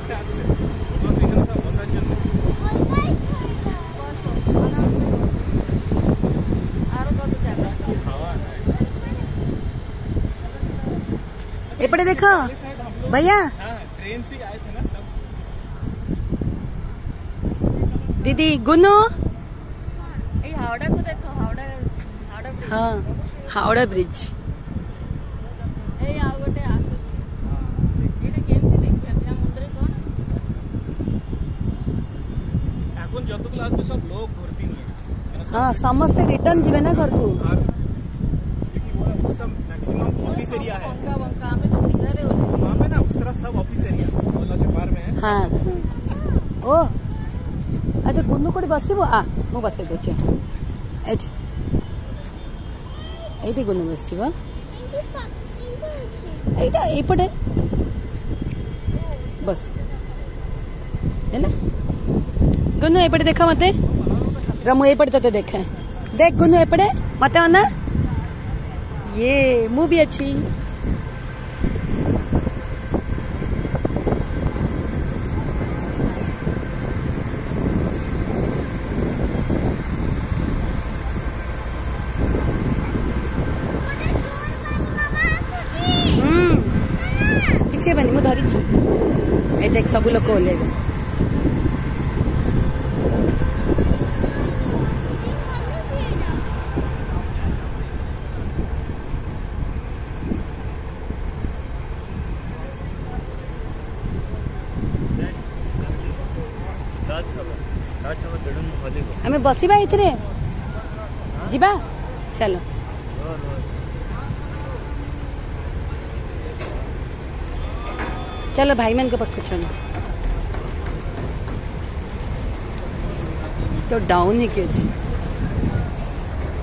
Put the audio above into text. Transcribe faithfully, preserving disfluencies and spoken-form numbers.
एपटे देखो भैया, ट्रेन से आए थे ना सब। दीदी गुनो, हावड़ा को देखो, हावड़ा हावड़ा ब्रिज। हाँ हावड़ा ब्रिज। ए आउ गोटे आसु एटा केमती देखिया या मुंडरे कोन এখন যত ক্লাস में सब लोग भर्ती नहीं है। हाँ समस्त रिटर्न जीवे ना घर को। क्योंकि वो वो सब मैक्सिमम ऑफिस एरिया है। बंका बंका हमें तो सीधा रे हो वहाँ पे ना उस तरफ सब ऑफिस एरिया वाला जो बार में है। हाँ ओ अच्छा गुन्नू कोड़ी बसिबो आ मु बसे दोचे एठी एठी गुन्नू बसिबो एटा एपटे बस हैना गुन्नू एपटे देखा मते रमु एपटे तते देखे देख गुन्नू एपटे मते आना ये मु भी अच्छी किछे बनी मु धरी छी ए देख सब लोग ओले हमें बसिबा इथरे जीबा चलो चलो भाई मन को पक्का चलो तो डाउन ही क्यों